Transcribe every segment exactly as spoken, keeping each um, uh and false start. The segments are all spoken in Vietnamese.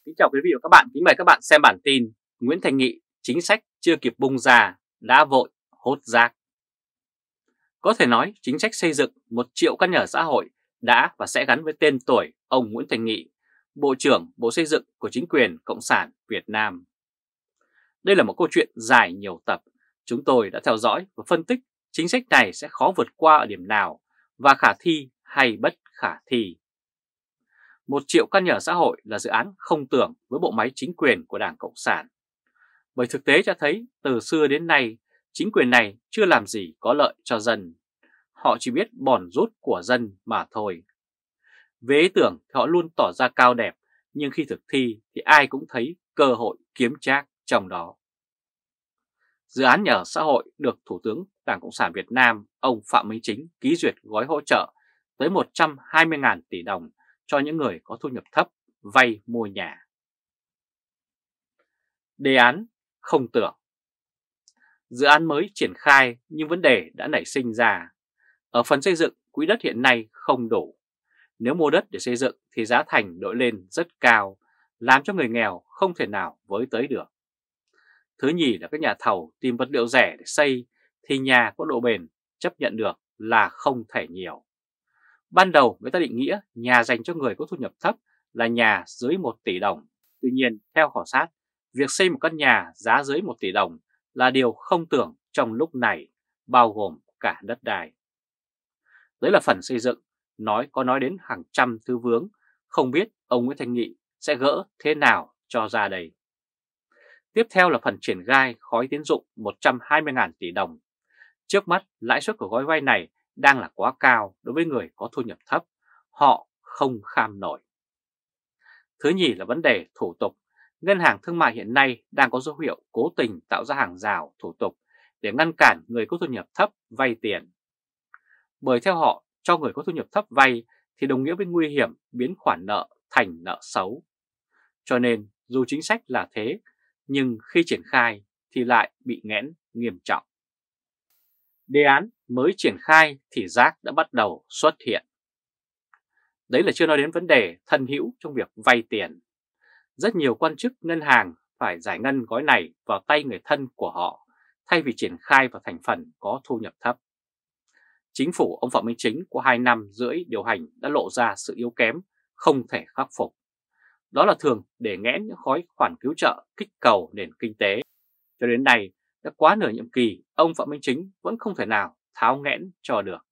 Kính chào quý vị và các bạn, kính mời các bạn xem bản tin Nguyễn Thành Nghị chính sách chưa kịp bung ra đã vội hốt rác. Có thể nói chính sách xây dựng một triệu căn nhà ở xã hội đã và sẽ gắn với tên tuổi ông Nguyễn Thành Nghị, Bộ trưởng Bộ Xây dựng của chính quyền Cộng sản Việt Nam. Đây là một câu chuyện dài nhiều tập, chúng tôi đã theo dõi và phân tích chính sách này sẽ khó vượt qua ở điểm nào và khả thi hay bất khả thi. Một triệu căn nhà ở xã hội là dự án không tưởng với bộ máy chính quyền của Đảng Cộng sản. Bởi thực tế cho thấy từ xưa đến nay, chính quyền này chưa làm gì có lợi cho dân. Họ chỉ biết bòn rút của dân mà thôi. Về ý tưởng thì họ luôn tỏ ra cao đẹp, nhưng khi thực thi thì ai cũng thấy cơ hội kiếm trác trong đó. Dự án nhà ở xã hội được Thủ tướng Đảng Cộng sản Việt Nam ông Phạm Minh Chính ký duyệt gói hỗ trợ tới một trăm hai mươi nghìn tỷ đồng cho những người có thu nhập thấp vay mua nhà. Đề án không tưởng. Dự án mới triển khai nhưng vấn đề đã nảy sinh ra. Ở phần xây dựng, quỹ đất hiện nay không đủ. Nếu mua đất để xây dựng thì giá thành đội lên rất cao, làm cho người nghèo không thể nào với tới được. Thứ nhì là các nhà thầu tìm vật liệu rẻ để xây thì nhà có độ bền chấp nhận được là không thể nhiều. Ban đầu người ta định nghĩa nhà dành cho người có thu nhập thấp là nhà dưới một tỷ đồng. Tuy nhiên, theo khảo sát, việc xây một căn nhà giá dưới một tỷ đồng là điều không tưởng trong lúc này, bao gồm cả đất đai. Đấy là phần xây dựng, nói có nói đến hàng trăm thứ vướng, không biết ông Nguyễn Thành Nghị sẽ gỡ thế nào cho ra đây. Tiếp theo là phần triển khai gói tín dụng một trăm hai mươi nghìn tỷ đồng. Trước mắt, lãi suất của gói vay này đang là quá cao đối với người có thu nhập thấp, họ không kham nổi. Thứ nhì là vấn đề thủ tục. Ngân hàng thương mại hiện nay đang có dấu hiệu cố tình tạo ra hàng rào thủ tục để ngăn cản người có thu nhập thấp vay tiền. Bởi theo họ, cho người có thu nhập thấp vay thì đồng nghĩa với nguy hiểm biến khoản nợ thành nợ xấu. Cho nên dù chính sách là thế, nhưng khi triển khai thì lại bị nghẽn nghiêm trọng. Đề án mới triển khai thì rác đã bắt đầu xuất hiện. Đấy là chưa nói đến vấn đề thân hữu trong việc vay tiền. Rất nhiều quan chức ngân hàng phải giải ngân gói này vào tay người thân của họ thay vì triển khai vào thành phần có thu nhập thấp. Chính phủ ông Phạm Minh Chính qua hai năm rưỡi điều hành đã lộ ra sự yếu kém không thể khắc phục. Đó là thường để nghẽn những gói khoản cứu trợ kích cầu nền kinh tế. Cho đến nay, đã quá nửa nhiệm kỳ, ông Phạm Minh Chính vẫn không thể nào tháo nghẽn cho được.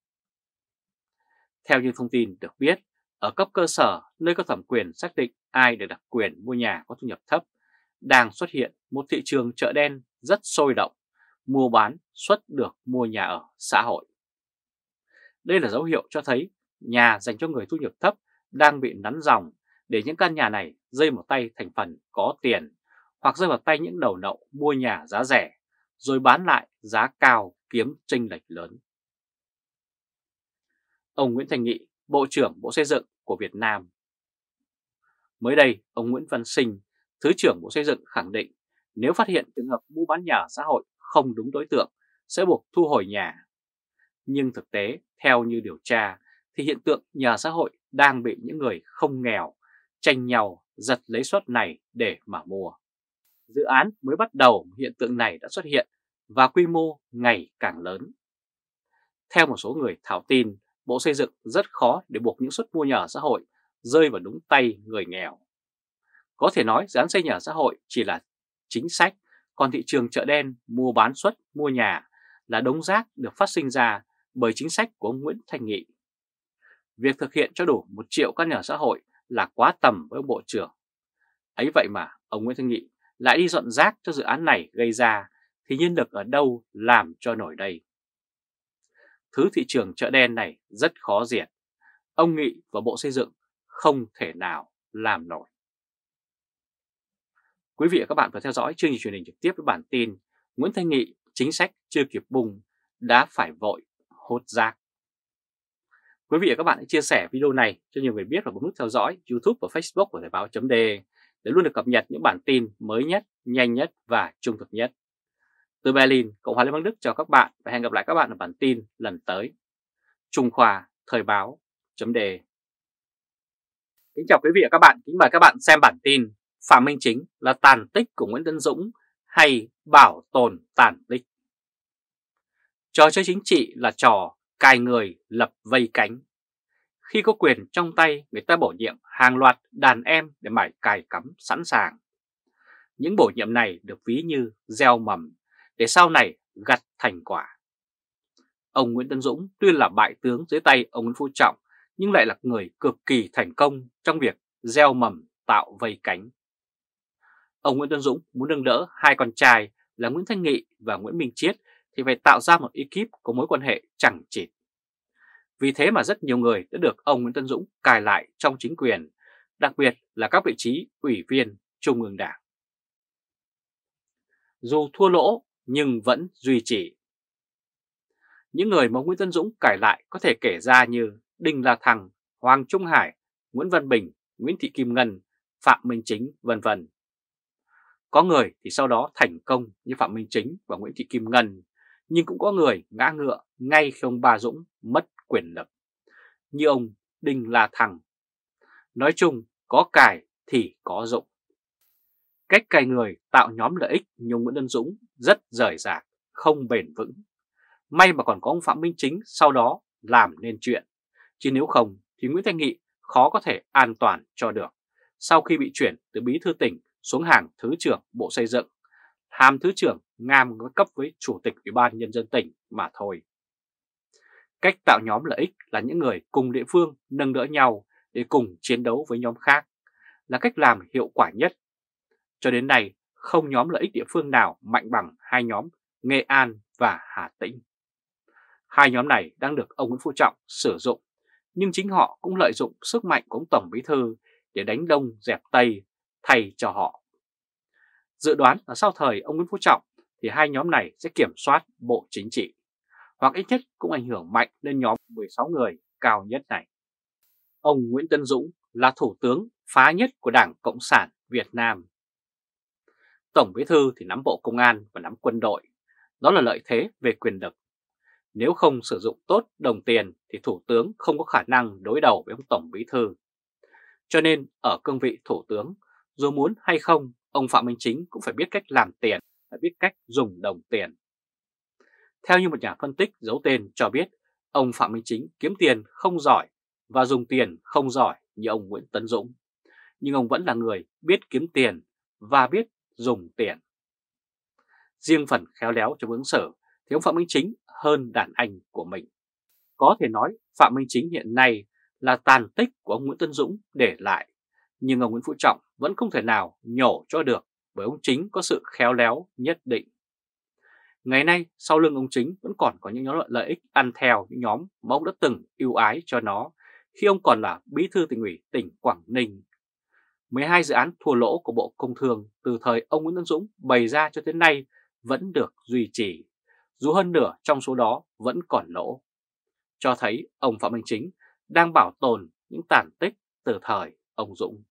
Theo như thông tin được biết, ở cấp cơ sở, nơi có thẩm quyền xác định ai được đặc quyền mua nhà có thu nhập thấp, đang xuất hiện một thị trường chợ đen rất sôi động, mua bán xuất được mua nhà ở xã hội. Đây là dấu hiệu cho thấy nhà dành cho người thu nhập thấp đang bị nắn dòng để những căn nhà này rơi vào tay thành phần có tiền hoặc rơi vào tay những đầu nậu mua nhà giá rẻ rồi bán lại giá cao kiếm chênh lệch lớn. Ông Nguyễn Thành Nghị, Bộ trưởng Bộ Xây dựng của Việt Nam. Mới đây, ông Nguyễn Văn Sinh, Thứ trưởng Bộ Xây dựng khẳng định nếu phát hiện trường hợp mua bán nhà ở xã hội không đúng đối tượng sẽ buộc thu hồi nhà. Nhưng thực tế, theo như điều tra, thì hiện tượng nhà xã hội đang bị những người không nghèo tranh nhau giật lấy suất này để mà mua. Dự án mới bắt đầu, hiện tượng này đã xuất hiện và quy mô ngày càng lớn. Theo một số người thạo tin, Bộ Xây dựng rất khó để buộc những suất mua nhà ở xã hội rơi vào đúng tay người nghèo. Có thể nói dự án xây nhà ở xã hội chỉ là chính sách, còn thị trường chợ đen mua bán suất mua nhà là đống rác được phát sinh ra bởi chính sách của ông Nguyễn Thành Nghị. Việc thực hiện cho đủ một triệu căn nhà ở xã hội là quá tầm với ông Bộ trưởng. Ấy vậy mà ông Nguyễn Thành Nghị lại đi dọn rác cho dự án này gây ra thì nhân lực ở đâu làm cho nổi đây. Thứ thị trường chợ đen này rất khó diệt. Ông Nghị và Bộ Xây dựng không thể nào làm nổi. Quý vị và các bạn vừa theo dõi chương trình truyền hình trực tiếp với bản tin Nguyễn Thành Nghị chính sách chưa kịp bung đã phải vội hốt rác. Quý vị và các bạn hãy chia sẻ video này cho nhiều người biết và bấm nút theo dõi YouTube và Facebook của Thời báo chấm de để luôn được cập nhật những bản tin mới nhất, nhanh nhất và trung thực nhất. Từ Berlin, Cộng hòa Liên bang Đức chào các bạn và hẹn gặp lại các bạn ở bản tin lần tới. Trung Khoa, Thời báo chấm de. Kính chào quý vị và các bạn, kính mời các bạn xem bản tin Phạm Minh Chính là tàn tích của Nguyễn Tấn Dũng hay bảo tồn tàn tích? Trò chơi chính trị là trò cài người lập vây cánh. Khi có quyền trong tay, người ta bổ nhiệm hàng loạt đàn em để mải cài cắm sẵn sàng. Những bổ nhiệm này được ví như gieo mầm để sau này gặt thành quả. Ông Nguyễn Tấn Dũng tuy là bại tướng dưới tay ông Nguyễn Phú Trọng nhưng lại là người cực kỳ thành công trong việc gieo mầm tạo vây cánh. Ông Nguyễn Tấn Dũng muốn nâng đỡ hai con trai là Nguyễn Thanh Nghị và Nguyễn Minh Chiết thì phải tạo ra một ekip có mối quan hệ chằng chịt. Vì thế mà rất nhiều người đã được ông Nguyễn Tấn Dũng cài lại trong chính quyền, đặc biệt là các vị trí ủy viên Trung ương Đảng. Dù thua lỗ nhưng vẫn duy trì. Những người mà Nguyễn Tấn Dũng cài lại có thể kể ra như Đinh La Thăng, Hoàng Trung Hải, Nguyễn Văn Bình, Nguyễn Thị Kim Ngân, Phạm Minh Chính, vân vân. Có người thì sau đó thành công như Phạm Minh Chính và Nguyễn Thị Kim Ngân, nhưng cũng có người ngã ngựa ngay khi ông Ba Dũng mất quyền lực, như ông Đinh La Thăng. Nói chung, có cài thì có dụng. Cách cài người tạo nhóm lợi ích như Nguyễn Tấn Dũng rất rời rạc, không bền vững. May mà còn có ông Phạm Minh Chính sau đó làm nên chuyện, chứ nếu không thì Nguyễn Thanh Nghị khó có thể an toàn cho được sau khi bị chuyển từ bí thư tỉnh xuống hàng thứ trưởng Bộ Xây dựng, hàm thứ trưởng ngang cấp với chủ tịch Ủy ban Nhân dân tỉnh mà thôi. Cách tạo nhóm lợi ích là những người cùng địa phương nâng đỡ nhau để cùng chiến đấu với nhóm khác là cách làm hiệu quả nhất. Cho đến nay, không nhóm lợi ích địa phương nào mạnh bằng hai nhóm Nghệ An và Hà Tĩnh. Hai nhóm này đang được ông Nguyễn Phú Trọng sử dụng, nhưng chính họ cũng lợi dụng sức mạnh của ông Tổng Bí thư để đánh Đông dẹp Tây thay cho họ. Dự đoán là sau thời ông Nguyễn Phú Trọng thì hai nhóm này sẽ kiểm soát Bộ Chính trị, hoặc ít nhất cũng ảnh hưởng mạnh lên nhóm mười sáu người cao nhất này. Ông Nguyễn Tấn Dũng là thủ tướng phá nhất của Đảng Cộng sản Việt Nam. Tổng Bí thư thì nắm Bộ Công an và nắm quân đội, đó là lợi thế về quyền lực. Nếu không sử dụng tốt đồng tiền thì thủ tướng không có khả năng đối đầu với ông Tổng Bí thư. Cho nên ở cương vị thủ tướng, dù muốn hay không, ông Phạm Minh Chính cũng phải biết cách làm tiền, phải biết cách dùng đồng tiền. Theo như một nhà phân tích giấu tên cho biết, ông Phạm Minh Chính kiếm tiền không giỏi và dùng tiền không giỏi như ông Nguyễn Tấn Dũng. Nhưng ông vẫn là người biết kiếm tiền và biết dùng tiền. Riêng phần khéo léo trong ứng xử thì ông Phạm Minh Chính hơn đàn anh của mình. Có thể nói Phạm Minh Chính hiện nay là tàn tích của ông Nguyễn Tấn Dũng để lại, nhưng ông Nguyễn Phú Trọng vẫn không thể nào nhổ cho được bởi ông Chính có sự khéo léo nhất định. Ngày nay sau lưng ông Chính vẫn còn có những nhóm lợi ích ăn theo những nhóm mà ông đã từng ưu ái cho nó khi ông còn là bí thư tỉnh ủy tỉnh Quảng Ninh. mười hai dự án thua lỗ của Bộ Công Thương từ thời ông Nguyễn Tấn Dũng bày ra cho tới nay vẫn được duy trì, dù hơn nửa trong số đó vẫn còn lỗ, cho thấy ông Phạm Minh Chính đang bảo tồn những tàn tích từ thời ông Dũng.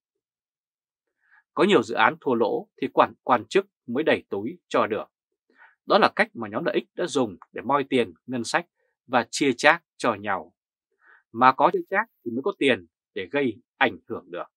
Có nhiều dự án thua lỗ thì quản quan chức mới đẩy túi cho được. Đó là cách mà nhóm lợi ích đã dùng để moi tiền ngân sách và chia chác cho nhau. Mà có chia chác thì mới có tiền để gây ảnh hưởng được.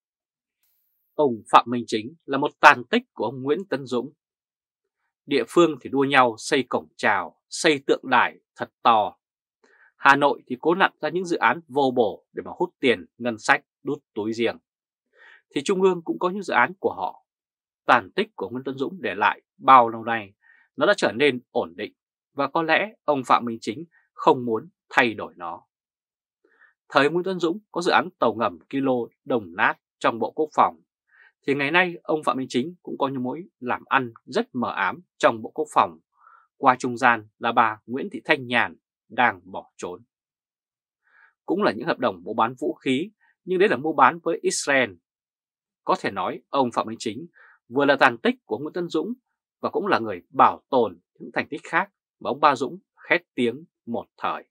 Ông Phạm Minh Chính là một tàn tích của ông Nguyễn Tấn Dũng. Địa phương thì đua nhau xây cổng chào, xây tượng đài thật to. Hà Nội thì cố nặn ra những dự án vô bổ để mà hút tiền ngân sách đút túi riêng. Thì Trung ương cũng có những dự án của họ. Tàn tích của Nguyễn Tấn Dũng để lại bao lâu nay nó đã trở nên ổn định và có lẽ ông Phạm Minh Chính không muốn thay đổi nó. Thời Nguyễn Tấn Dũng có dự án tàu ngầm Kilo Đồng Nát trong Bộ Quốc phòng, thì ngày nay ông Phạm Minh Chính cũng có những mối làm ăn rất mờ ám trong Bộ Quốc phòng, qua trung gian là bà Nguyễn Thị Thanh Nhàn đang bỏ trốn. Cũng là những hợp đồng mua bán vũ khí, nhưng đấy là mua bán với Israel. Có thể nói ông Phạm Minh Chính vừa là tàn tích của Nguyễn Tấn Dũng và cũng là người bảo tồn những thành tích khác mà ông Ba Dũng khét tiếng một thời.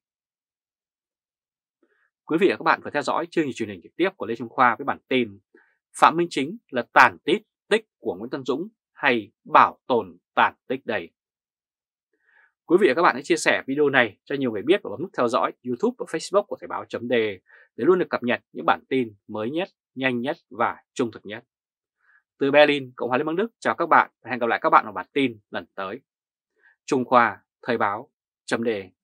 Quý vị và các bạn vừa theo dõi chương trình truyền hình trực tiếp của Lê Trung Khoa với bản tin Phạm Minh Chính là tàn tích tích của Nguyễn Tấn Dũng hay bảo tồn tàn tích đây? Quý vị và các bạn hãy chia sẻ video này cho nhiều người biết và bấm nút theo dõi YouTube và Facebook của Thời báo chấm D để luôn được cập nhật những bản tin mới nhất, nhanh nhất và trung thực nhất. Từ Berlin, Cộng hòa Liên bang Đức, chào các bạn và hẹn gặp lại các bạn ở bản tin lần tới. Trung Khoa, Thời báo, chấm đề.